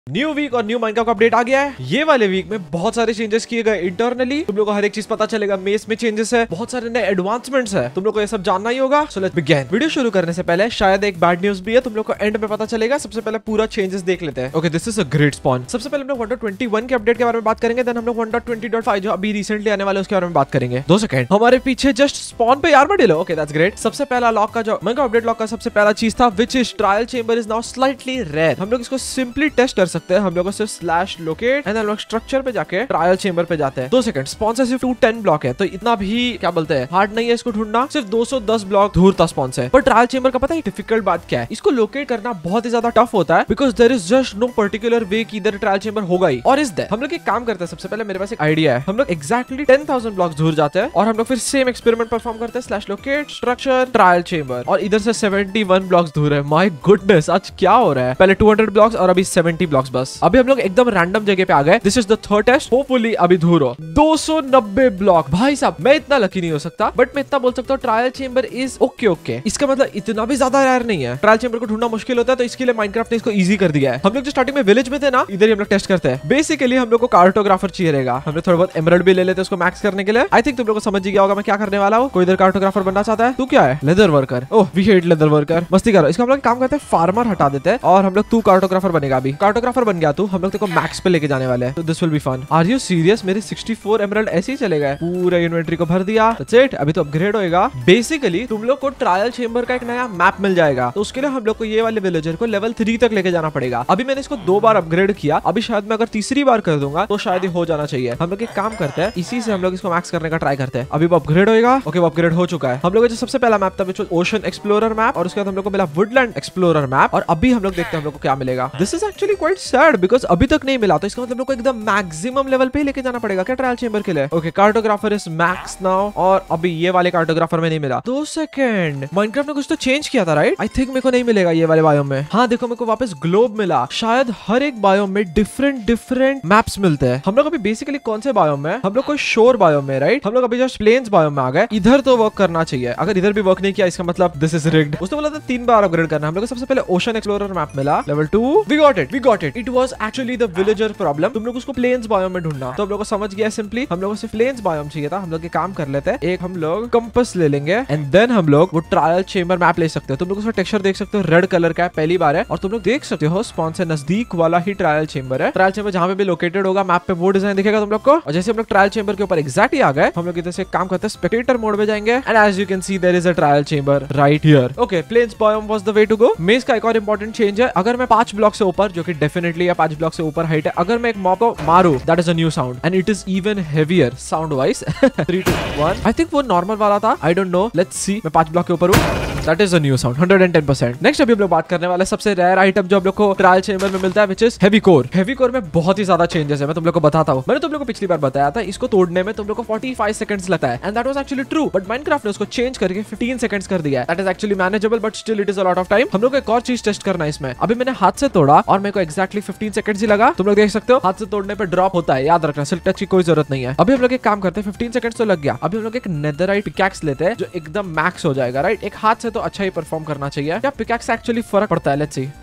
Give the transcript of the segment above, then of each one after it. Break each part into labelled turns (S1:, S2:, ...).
S1: New week और new Minecraft का update आ गया है। ये वाले वीक में बहुत सारे चेंजेस किए गए इंटरनली। तुम लोग को हर एक चीज पता चलेगा। मेस में चेंजेस है, बहुत सारे नए एडवांसमेंट्स है, तुम लोग को ये सब जानना ही होगा। So let's begin. वीडियो शुरू करने से पहले शायद एक बैड न्यूज भी है, तुम लोग को एंड में पता चलेगा। सबसे पहले पूरा चेंजेस देख लेते हैं। Okay, this is a great spawn. सबसे पहले हम लोग 1.21 के अपडेट के बारे में बात करेंगे, देन हम लोग 1.20.5 जो अभी रिसेंटली आने वाले उसके बारे में बात करेंगे। 2 सेकंड, हमारे पीछे जस्ट स्पॉन पे आर्मडिलो। Okay, that's great. सबसे पहला लॉक का जो माइनक्राफ्ट अपडेट लॉक का सबसे पहला चीज था which is trial chamber is now slightly rare. हम लोग इसको सिंपली टेस्ट कर सकते हैं। हम लोग सिर्फ स्लैश लोकेट एंड हम लोग स्ट्रक्चर पे जाके ट्रायल चेंबर पे जाते हैं। 2 सेकंड, स्पॉन से सिर्फ 210 ब्लॉक है, तो इतना भी क्या बोलते हैं हार्ड नहीं है इसको ढूंढना। सिर्फ 210 ब्लॉक दूर था स्पॉन से। पर ट्रायल चेंबर का पता है डिफिकल्ट बात क्या है, इसको लोकेट करना बहुत ही ज्यादा टफ होता है because there is just no particular way कि इधर ट्रायल चेंबर होगा ही। और इज देयर हम लोग एक काम करते हैं, सबसे पहले मेरे पास एक आइडिया है। हम लोग एक्जैक्टली 10,000 ब्लॉक्स दूर जाते हैं और हम लोग फिर सेम एक्सपेरिमेंट परफॉर्म करते हैं। Slash locate structure trial chamber और इधर से 71 ब्लॉक्स दूर है। माय गुडनेस, आज क्या हो रहा है। पहले 200 ब्लॉक्स और अभी 70 ब्लॉक्स बस। अभी हम लोग एकदम रैंडम जगह पे आ गए। This is the third test, hopefully अभी दूर हो। 290 ब्लॉक। भाई साहब, मैं इतना लकी नहीं हो सकता, बट मैं इतना बोल सकता हूँ ट्रायल चेंबर इज ओके। इसका मतलब इतना भी ज्यादा रेयर नहीं है। ट्रायल चेंबर को ढूंढना मुश्किल होता है, तो इसके लिए माइनक्राफ्ट ने इसको इजी कर दिया है। हम लोग जो स्टार्टिंग में विलेज में थे ना, इधर ही हम लोग टेस्ट करते हैं। बेसिकली हम लोग को कार्टोग्राफर चाहिए रहेगा। हम लोग थोड़ा बहुत एमराल्ड भी ले लेते हैं उसको मैक्स करने के लिए। आई थिंक तुम लोग को समझ ही गया होगा मैं क्या करने वाला हूँ। कोई इधर कार्टोग्राफर बनना चाहता है? तू क्या है? Leather worker. Oh, we hate leather worker. मस्ती करो। इसका हम लोग काम करते हैं, फार्मर हटा देते हैं और हम लोग तू कार्टोग्राफर बनेगा। अभी कार्टोग्राफर बन गया तू, हम लोग तेरे को मैक्स पे लेके जाने वाले हैं। तो this will be fun. Are you serious? मेरे 64 एमराल्ड ऐसे ही चले गए। पूरे इन्वेंटरी को भर दिया। That's it. अभी तो अपग्रेड होएगा। बेसिकली तुम लोग को ट्रायल चेंबर का एक नया मैप मिल जाएगा, तो उसके लिए हम लोग को ये वाले विलेजर को लेवल 3 तक लेके जाना पड़ेगा। अभी मैंने इसको 2 बार अपग्रेड किया, अभी शायद मैं अगर तीसरी बार कर दूंगा तो शायद ये हो जाना चाहिए। हम लोग एक काम करते हैं, इसी से हम लोग इसको मैक्स करने का ट्राई करते हैं। अभी वो अपग्रेड होएगा। ओके, वो अपग्रेड हो चुका है। हम लोग जो सबसे पहला मैप था which was ocean explorer map, और उसके बाद हम लोग को मिला वुडलैंड एक्सप्लोरर मैप, और अभी हम लोग देखते हैं हम लोग को क्या मिलेगा। This is actually quite sad because अभी तक नहीं मिला, तो इसका मतलब हम लोग को एकदम मैक्सिमम लेवल पे लेके जाना पड़ेगा क्या ट्रायल चेंबर के लिए। Okay, cartographer is max now, और अभी ये वाले कार्टोग्राफर में नहीं मिला। 2 सेकंड, माइनक्राफ्ट ने कुछ तो चेंज किया था राइट? आई थिंक मेरे को नहीं मिलेगा ये वाले बायोम में। हाँ देखो, मेरे को वापस ग्लोब मिला। शायद हर एक बायोम में डिफरेंट मैप्स मिलते हैं। हम लोग अभी बेसिकली कौन से बायोम में? हम लोग कोई शोर बायोम में राइट? हम लोग अभी जस्ट प्लेन्स बायोम में आ गए। इधर तो वर्क करना चाहिए। अगर इधर भी वर्क नहीं किया इसका मतलब दिस इज रिग्ड। उसने बोला था 3 बार अपग्रेड करना। हम लोग को सबसे पहले ओशन एक्सप्लोरर मैप मिला level 2। We got it. It was actually the villager problem. तुम लोग उसको प्लेन्स बायोम में ढूंढना, तो हम लोग को समझ गया सिंपली। हम लोग को सिर्फ प्लेन्स बायोम चाहिए था। हम लोग एक काम कर लेते हैं, एक हम लोग कंपास ले लेंगे एंड देन हम लोग वो ट्रायल चेंबर मैप ले सकते हैं। तुम लोग उसका टेक्सचर देख सकते हो, रेड कलर का है, पहली बार है। और तुम लोग देख सकते हो स्पॉन से नजदीक वाला ही ट्रायल चेंबर है। ट्रायल चेंबर जहां पे भी लोकेटेड होगा मैप पे वो डिजाइन दिखेगा तुम लोग को। और जैसे हम लोग ट्रायल चेंबर के ऊपर एग्जैक्टली आ गए, हम लोग इधर से काम करते हैं, स्पेक्टेटर मोड में जाएंगे and as you can see there is a trial chamber right here. Okay, plains biome was the way to go. Maze का एक और इंपॉर्टेंट चेंज है, अगर मैं 5 ब्लॉक से ऊपर, जो कि डेफिनेटली है 5 ब्लॉक से ऊपर हाइट है, अगर मैं एक मॉब को मारूं that is a new sound and it is even heavier sound wise. 3 2 1, I think वो नॉर्मल वाला था, I don't know, let's see. मैं 5 ब्लॉक के ऊपर हूं, that is a new sound 110%। Next अभी हम लोग बात करने वाले सबसे रेयर आइटम जो हम लोग को ट्रायल चेंबर में मिलता है which is heavy core. Heavy core में बहुत ही ज्यादा चेंजेस है, मैं तुम लोग को बताता हूं। मैंने तुम लोग को पिछली बार बताया था इसको तोड़ने में तुम लोग को 45 सेकंड्स लगता है and that was actually true, but Minecraft ने उसको चेंज करके 15 सेकंड्स कर दिया है। That is actually manageable but still it is a lot of time. हम लोग को एक और चीज टेस्ट करना है इसमें। अभी मैंने हाथ से तोड़ा और मेरे को एक्जैक्टली 15 सेकंड्स ही लगा। तुम लोग देख सकते हो हाथ से तोड़ने पे ड्रॉप होता है, याद रखना, सिल्क टच की कोई जरूरत नहीं है। अभी हम लोग एक काम करते हैं, 15 सेकंड्स तो लग गया। अभी हम लोग एक नेदरराइट पिकैक्स लेते हैं जो एकदम मैक्स हो जाएगा राइट? एक हाथ से तो अच्छा ही परफॉर्म करना चाहिए। क्या पिकैक्स एक्चुअली फर्क पड़ता है? Let's see.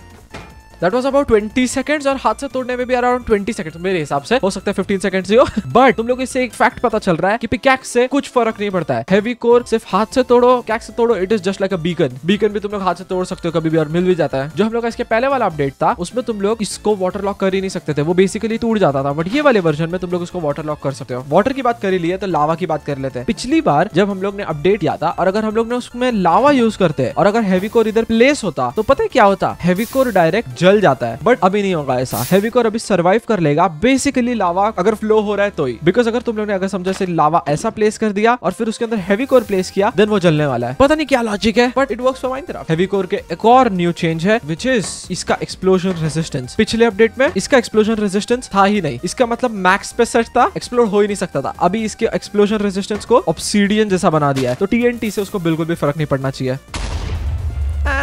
S1: That was about 20 seconds और हाथ से तोड़ने में भी अराउंड 20 सेकंड्स मेरे हिसाब से। हो सकता है 15 सेकंड्स ही हो, बट तुम लोग इससे एक फैक्ट पता चल रहा है कि पिकैक्स से कुछ फर्क नहीं पड़ता है। हेवी कोर सिर्फ हाथ से तोड़ो, पिकैक्स से तोड़ो, it is just like a beacon. Beacon भी तुम लोग हाथ से तोड़ सकते हो कभी भी और मिल भी जाता है। जो हम लोग का इसके पहले वाला अपडेट था उसमें तुम लोग इसको वाटर लॉक कर ही नहीं सकते थे, वो बेसिकली टूट जाता था। बट ये वाले वर्जन में तुम लोग इसको वाटर लॉक कर सकते हो। वाटर की बात कर ही लिए तो लावा की बात कर लेते हैं। पिछली बार जब हम लोग ने अपडेट किया था और अगर हम लोग ने उसमें लावा यूज करते और अगर हेवी कोर इधर प्लेस होता तो पता है क्या होता? हेवी कोर डायरेक्ट जल जाता है, बट अभी नहीं होगा ऐसा। हेवी कोर अभी सर्वाइव कर लेगा बेसिकली लावा अगर फ्लो हो रहा है तो ही। बिकॉज अगर तुम लोग ने अगर समझो से लावा ऐसा प्लेस कर दिया और फिर उसके अंदर हेवी कोर प्लेस किया देन वो जलने वाला है। पता नहीं क्या लॉजिक है but it works for Minecraft. Heavy core के एक और न्यू चेंज है व्हिच इज इसका एक्सप्लोजन रेजिस्टेंस। पिछले अपडेट में इसका एक्सप्लोजन रेजिस्टेंस था ही नहीं, इसका मतलब मैक्स पे सेट था, एक्सप्लोड हो ही नहीं सकता था। अभी इसके एक्सप्लोजन रेजिस्टेंस को ऑब्सीडियन जैसा बना दिया है, तो TNT से उसको बिल्कुल भी फर्क नहीं पड़ना चाहिए।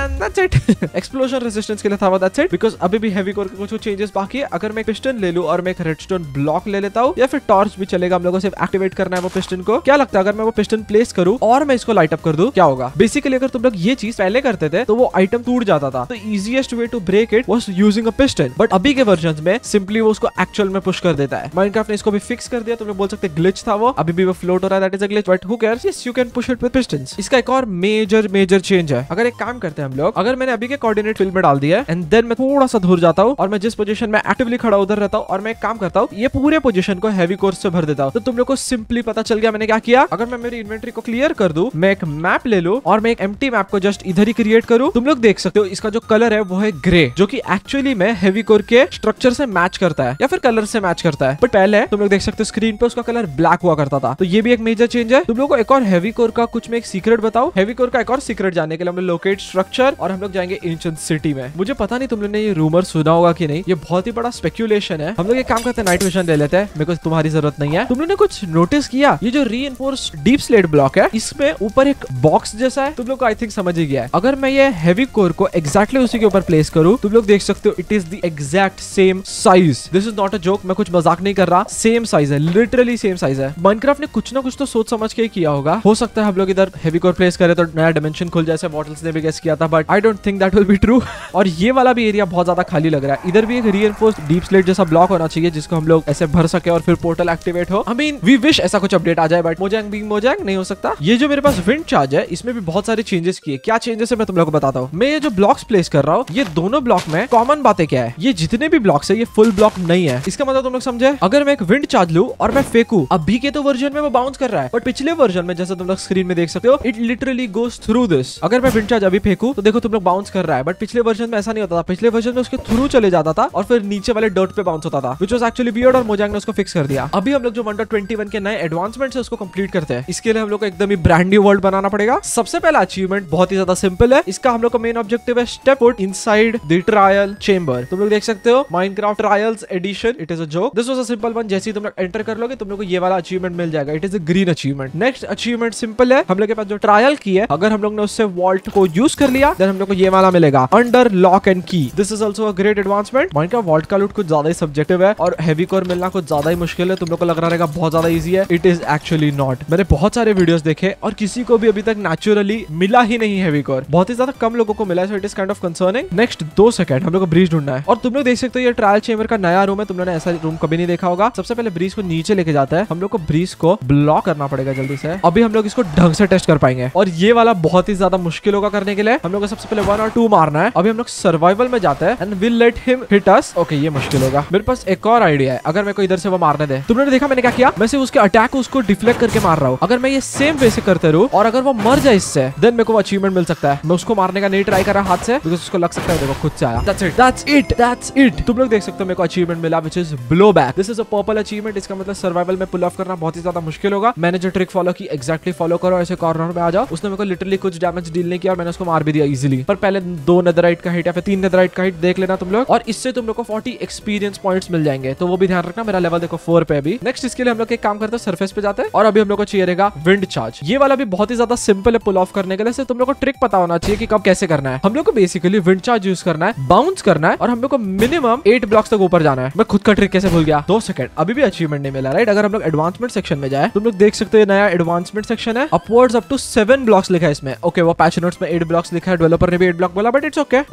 S1: And that's it. Explosion resistance के लिए था वो, दैट्स इट, बिकॉज अभी भी हेवी कोर के कुछ चेंजेस बाकी है। अगर मैं पिस्टन ले लूं और मैं एक रेडस्टोन ब्लॉक ले लेता हूं या फिर टॉर्च भी चलेगा, हम लोगों से एक्टिवेट करना है वो पिस्टन को। क्या लगता है अगर मैं वो पिस्टन प्लेस करूं और मैं इसको लाइट अप कर दूं, क्या होगा? बेसिकली अगर तुम लोग ये चीज पहले करते थे तो वो आइटम टूट जाता था, तो easiest way to break it was using a piston. But अभी के वर्जन्स में सिंपली वो उसको एक्चुअल में पुश कर देता है। माइनक्राफ्ट ने इसको भी फिक्स कर दिया, तुम लोग बोल सकते ग्लिच था वो, अभी भी वो फ्लोट हो रहा है, that is a glitch, but who cares, yes you can push it with pistons. इसका एक और मेजर चेंज है। अगर एक काम करते हैं हम लोग, अगर मैंने अभी के कोऑर्डिनेट फील्ड में डाल दिया है एंड देन मैं थोड़ा सा दूर जाता हूं और मैं जिस पोजीशन में एक्टिवली खड़ा उधर रहता हूं और मैं एक काम करता हूं, ये पूरे पोजीशन को हेवी कोर से भर देता हूं, तो तुम लोग को सिंपली पता चल गया मैंने क्या किया। अगर मैं मेरी इन्वेंटरी को क्लियर कर दूं, मैं एक मैप ले लूं और मैं एक एम्प्टी मैप को जस्ट इधर ही क्रिएट करूं, तुम लोग देख सकते हो इसका जो कलर है वो है ग्रे, जो कि एक्चुअली में हेवी कोर के स्ट्रक्चर से मैच करता है या फिर कलर से मैच करता है। बट पहले तुम लोग देख सकते हो स्क्रीन पे उसका कलर ब्लैक हुआ करता था, तो ये भी एक मेजर चेंज है। तुम लोग को एक और हेवी कोर का कुछ में एक सीक्रेट बताओ। हेवी कोर का एक और सीक्रेट जानने के लिए हम लोग लोकेट स्ट्रक्चर और हम लोग जाएंगे एंशिएंट सिटी में। मुझे पता नहीं तुम लोगों ने ये रूमर सुना होगा कि नहीं, ये बहुत ही बड़ा स्पेक्यूलेशन है। हम लोग एक काम करते हैं, नाइट विजन ले लेते हैं, मेरे को तुम्हारी जरूरत नहीं है। तुम लोगों ने कुछ नोटिस किया, ये जो रीइंफोर्स्ड डीप स्लेट ब्लॉक है, इसमें ऊपर एक बॉक्स जैसा है, तुम लोग को आई थिंक समझ ही गया है। अगर मैं ये हेवी कोर को एग्जैक्टली उसी के ऊपर प्लेस करूं, तुम लोग देख सकते हो it is the exact same size. This is not a joke, मैं कुछ मजाक नहीं कर रहा, सेम साइज है, लिटरली सेम साइज है। माइनक्राफ्ट ने कुछ ना कुछ तो सोच समझ के ही किया होगा। हो सकता है हम लोग इधर हेवी कोर प्लेस करें तो नया डायमेंशन खुल जाए, बॉटल्स ने भी गेस किया था, but I don't think that will be true. और ये वाला भी एरिया बहुत ज्यादा खाली लग रहा है। इधर भी एक रीइंफोर्स्ड डीप स्लेट जैसा ब्लॉक होना चाहिए जिसको हम लोग ऐसे भर सके और फिर पोर्टल एक्टिवेट हो। आई मीन वी विश ऐसा कुछ अपडेट आ जाए, बट मोजैंग बीइंग मोजैंग नहीं हो सकता। ये जो मेरे पास विंड चार्ज है, इसमें भी बहुत सारे चेंजेस किए। क्या चेंजेस है मैं तुम लोग को बताता हूँ। मैं ये जो ब्लॉक्स प्लेस कर रहा हूँ, ये दोनों ब्लॉक में कॉमन बातें क्या है, ये जितने भी ब्लॉक्स है ये फुल ब्लॉक नहीं है। इसका मतलब तुम लोग समझे, अगर मैं एक विंड चार्ज लूं और मैं फेंकूं, अभी के तो वर्जन में वो बाउंस कर रहा है, बट पिछले वर्जन में जैसे तुम लोग स्क्रीन में देख सकते हो, it literally goes through this. अगर मैं विंड चार्ज अभी फेंकूं तो देखो तुम लोग बाउंस कर रहा है, बट पिछले वर्जन में ऐसा नहीं होता था। पिछले वर्जन में उसके थ्रू चले जाता था और फिर नीचे वाले डॉट पे बाउंस होता था, व्हिच वाज एक्चुअली वियर्ड, और मोजैंग ने उसको फिक्स कर दिया। अभी हम लोग जो 1.21 के नए एडवांसमेंट्स है उसको कंप्लीट करते हैं। इसके लिए हम लोग को एकदम ही ब्रांड न्यू वर्ल्ड बनाना पड़ेगा। सबसे पहला अचीवमेंट बहुत ही ज्यादा सिंपल है। इसका हम लोग का मेन ऑब्जेक्टिव है step foot inside the trial chamber. तुम लोग देख सकते हो Minecraft trials edition, it is a joke, this was a simple one. जैसे ही तुम लोग एंटर कर लोगे तुम लोग को ये वाला अचीवमेंट मिल जाएगा, it is a green achievement. Next achievement simple है, हम लोग के पास जो ट्रायल की है, अगर हम लोग ने उससे वॉल्ट को यूज कर लिया देन हम लोग को ये वाला मिलेगा, under lock and key. This is also a great advancement. Minecraft vault का लूट कुछ ज्यादा ही सब्जेक्टिव है और हेवी कोर मिलना कुछ ज्यादा ही मुश्किल है। तुम लोग को लग रहा रहेगा बहुत ज्यादा इजी है, इट इज एक्चुअली नॉट। मैंने बहुत सारे वीडियोस देखे और किसी को भी अभी तक नेचुरली मिला ही नहीं हेवी कोर, बहुत ही ज्यादा कम लोगों को मिला है, so it is kind of concerning. Next 2 second हम लोग को ब्रीज ढूंढना है और तुम लोग देख सकते हो ये ट्रायल चेंबर का नया रूम है। तुम लोगों ने ऐसा रूम कभी नहीं देखा होगा। सबसे पहले ब्रीज को नीचे लेके जाता है, हम लोग को ब्रीज को ब्लॉक करना पड़ेगा जल्दी से। अभी हम लोग इसको ढंग से टेस्ट कर पाएंगे और ये वाला बहुत ही ज्यादा मुश्किल होगा करने के लिए। हम लोग को सबसे पहले 1 और 2 मारना है। अभी हम लोग सर्वाइवल में जाते हैं and will let him hit us. Okay ये मुश्किल होगा। मेरे पास एक और आइडिया है, अगर मेरे को इधर से वो मारने दे। तुमने देखा मैंने क्या किया, मैं सिर्फ उसके अटैक को उसको डिफ्लेक्ट करके मार रहा हूँ। अगर मैं ये सेम वे से करते रहूं और अगर वो मर जाए इससे, देन मेरे को अचीवमेंट मिल सकता है। मैं उसको मारने का नहीं ट्राई कर रहा हाथ से, बिकॉज़ उसको लग सकता है देखो खुद से आया। That's it. तुम लोग देख सकते हो मेरे को अचीवमेंट मिला which is blow back. This is a purple achievement. इसका मतलब सर्वाइवल में पुल ऑफ करना बहुत ही ज्यादा मुश्किल होगा। मैंने जो ट्रिक फॉलो की एग्जैक्टली फॉलो करो, ऐसे कॉर्नर में आ जाओ। उसने मेरे को लिटरली कुछ डैमेज डील नहीं किया और मैंने उसको मार भी दिया इजीली। पर पहले 2 नेदरराइट का हिट या फिर 3 नेदरराइट का हिट देख लेना तुम लोग, और इससे तुम लोग को 40 एक्सपीरियंस पॉइंट्स मिल जाएंगे, तो वो भी ध्यान रखना। मेरा लेवल देखो 4 पे अभी। नेक्स्ट इसके लिए हम लोग एक काम करते हैं, सरफेस पे जाते हैं और अभी हम लोग को चाहिए रहेगा विंड चार्ज। ये वाला भी बहुत ही ज्यादा सिंपल है पुल ऑफ करने के लिए। तुम लोग को ट्रिक पता होना चाहिए कि कब कैसे करना है। हम लोग को बेसिकली विंड चार्ज यूज करना है, बाउंस करना है और हम लोग को मिनिमम 8 ब्लॉक्स तक ऊपर जाना है। मैं खुद का ट्रिक कैसे भूल गया। 2 सेकंड, अभी भी अचीवमेंट नहीं मिला राइट। अगर हम लोग एडवांसमेंट सेक्शन में जाए, तुम लोग देख सकते हो ये नया एडवांसमेंट सेक्शन है। अपवर्ड्स अप टू 7 ब्लॉक्स लिखा है इसमें। ओके वो पैच नोट्स में 8 ब्लॉक्स लिखा है, डेवलपर ने भी 8 ब्लॉक बोला, but it's okay.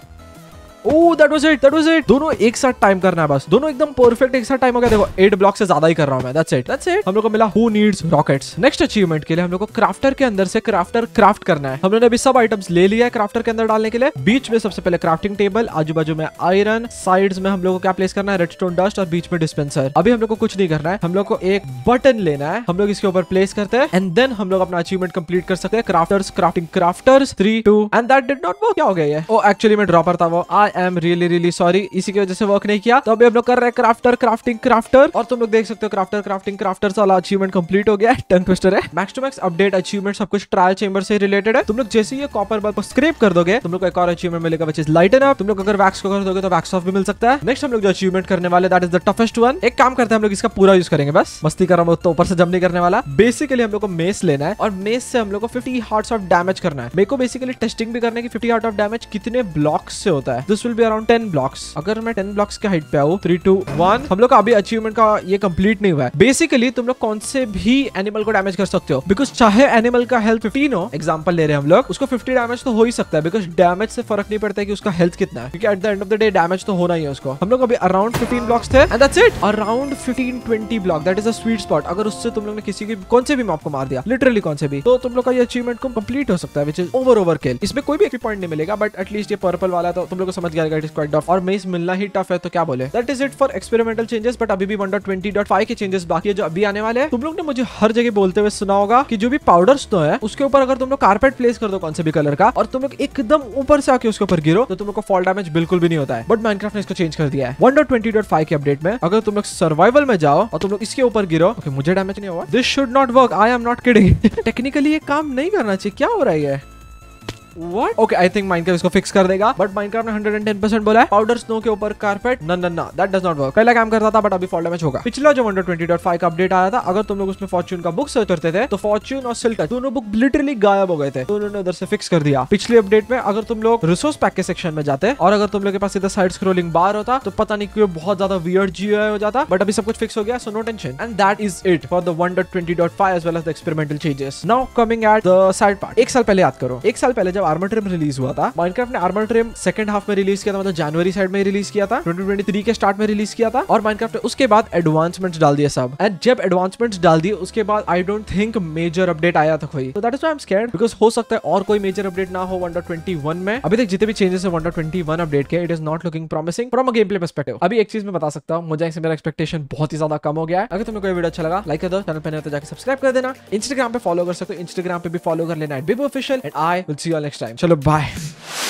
S1: Oh that was it. दोनों एक साथ टाइम करना है बस, दोनों एकदम परफेक्ट एक साथ टाइम हो गया। देखो 8 ब्लॉक से ज्यादा ही कर रहा हूं मैं। That's it. हम लोग को मिला who needs rockets. Next achievement के लिए हम लोग को क्राफ्टर के अंदर से क्राफ्टर क्राफ्ट करना है। हम लोगों ने अभी सब आइटम्स ले लिया है क्राफ्टर के अंदर डालने के लिए। बीच में सबसे पहले क्राफ्टिंग टेबल, आजू बाजू में आयरन, साइड्स में हम लोग को क्या प्लेस करना है, रेडस्टोन डस्ट, और बीच में डिस्पेंसर। अभी हम लोग को कुछ नहीं करना है, हम लोग को एक बटन लेना है, हम लोग इसके ऊपर प्लेस करते हैं एंड देन हम लोग अपना अचीवमेंट कंप्लीट कर सकते हैं। Crafters crafting crafters 3 2 and that did not work. क्या हो गया ये? ओ एक्चुअली मैं ड्रॉपर था वो। आई एम रियली सॉरी, इसी की वजह से वर्क नहीं किया। तो अभी हम लोग कर रहे हैं क्राफ्टर क्राफ्टिंग क्राफ्टर, और तुम लोग देख सकते हो क्राफ्टर क्राफ्टिंग क्राफ्टर वाला अचीवमेंट कंप्लीट हो गया है। टंग ट्विस्टर है, max to max update achievement सब कुछ ट्रायल चेंबर से रिलेटेड है। तुम लोग जैसे ही ये कॉपर बल्ब को स्क्रैप कर दोगे तुम लोग को एक और अचीवमेंट मिलेगा व्हिच इज लाइटन अप। तुम लोग अगर वैक्स को कर दोगे तो वैक्स ऑफ भी मिल सकता है। नेक्स्ट हम लोग जो अचीवमेंट करने वाले that is the toughest one. एक काम करते हैं हम लोग इसका पूरा यूज करेंगे, बस मस्ती कर रहा हूं तो ऊपर से जंप नहीं करने वाला। बेसिकली हम लोग को मेस लेना है और मेस से हम लोग को 50 हार्ट्स ऑफ डैमेज करना है। मेरे को बेसिकली टेस्टिंग भी करने की 50 हार्ट ऑफ डैमेज कितने ब्लॉक्स से होता है। This will be around 10 blocks. अगर मैं 10 ब्लॉक्स के हाइट पे आऊं 3 2 1, हम लोग का अभी अचीवमेंट का ये कंप्लीट नहीं हुआ है। बेसिकली तुम लोग कौन से भी एनिमल को डैमेज कर सकते हो, बिकॉज चाहे एनिमल का हेल्थ 15 हो, एग्जांपल ले रहे हैं हम लोग, उसको 50 डैमेज तो हो ही सकता है, बिकॉज डैमेज से फर्क नहीं पड़ता है कि उसका हेल्थ कितना है, क्योंकि at the end of the day damage तो होना ही है उसको। हम लोग अभी अराउंड 15 ब्लॉक्स थे and that's it. Around 15-20 block that is a sweet spot. अगर उससे तुम लोग ने किसी की कौन से भी मॉब को मार दिया, लिटरली कौन से भी, तो तुम लोग का ये अचीवमेंट को कंप्लीट हो सकता है, व्हिच इज ओवर किल। इसमें कोई भी एक्सपी पॉइंट नहीं मिलेगा, बट एटलीस्ट ये पर्पल वाला तो तुम लोग को समझ गया इट इज क्वाइट टफ, और मेस मिलना ही टफ है तो क्या बोले। That is it for experimental changes, but अभी भी 1.20.5 के चेंजेस बाकी है जो अभी आने वाले हैं। तुम लोग ने मुझे हर जगह बोलते हुए सुना होगा कि जो भी पाउडर स्नो है उसके ऊपर अगर तुम लोग कारपेट प्लेस कर दो कौन से भी कलर का, और तुम लोग एकदम ऊपर से आके उसके ऊपर गिरो तो तुम लोग को फॉल डैमेज बिल्कुल भी नहीं होता है। बट माइनक्राफ्ट ने इसको चेंज कर दिया है 1.20.5 के अपडेट में। अगर तुम लोग सर्वाइवल में जाओ और तुम लोग इसके ऊपर गिरो, ओके मुझे डैमेज नहीं हुआ। This should not work, I am not kidding. Technically ये काम नहीं करना चाहिए, क्या हो रहा है? What? Okay, I think Minecraft इसको फिक्स कर देगा, बट Minecraft ने 110% बोला है पाउडर स्नो के ऊपर कारपेट। ना that does not work। पहला काम करता था बट अभी फॉल डैमेज होगा। पिछला जो 1.20.5 का अपडेट आया था, अगर तुम लोग उसमें फॉर्च्यून का बुक सर्च करते थे तो फॉर्च्यून और सिल्क दोनों बुक लिटरली गायब हो गए थे, तो उन्होंने उधर से फिक्स कर दिया। पिछले अपडेट में अगर तुम लोग रिसोर्स पैक के सेक्शन में जाते और अगर तुम लोग के पास इधर साइड स्क्रॉलिंग बार होता तो पता नहीं क्यों बहुत ज्यादा वियर्ड GUI हो जाता, बट अभी सब कुछ फिक्स हो गया, so no tension. And that is it for the 1.20.5 as well as the experimental changes. Now coming at the side part. एक साल पहले याद करो, एक साल पहले जब आर्मर ट्रिम रिलीज हुआ था, माइनक्राफ्ट ने आर्मर ट्रिम सेकंड हाफ में रिलीज किया था, मतलब जनवरी साइड में रिलीज किया था, 2023 के स्टार्ट में रिलीज किया था, और माइनक्राफ्ट ने उसके बाद एडवांसमेंट्स डाल दिए सब। एंड जब एडवांसमेंट्स डाल दिए उसके बाद I don't think major update आया था कोई, तो that is why I am scared, because हो सकता है और कोई मेजर अपडेट ना हो 1.21 में। अभी तक जितने भी चेंजेस है 1.21 अपडेट के, it is not looking promising from a gameplay perspective. अभी एक चीज मैं बता सकता हूं, मुझे मेरा एक्सपेक्टेशन बहुत ही ज्यादा कम हो गया है। अगर तुम्हें कोई वीडियो अच्छा लगा लाइक कर दो, चैनल पे नए हो तो जाकर सब्सक्राइब कर देना, इंस्टाग्राम पे फॉलो कर सकते हो, इंस्टाग्राम पे भी फॉलो कर लेना @bibofficial, and I will see you all next time. चलो बाय।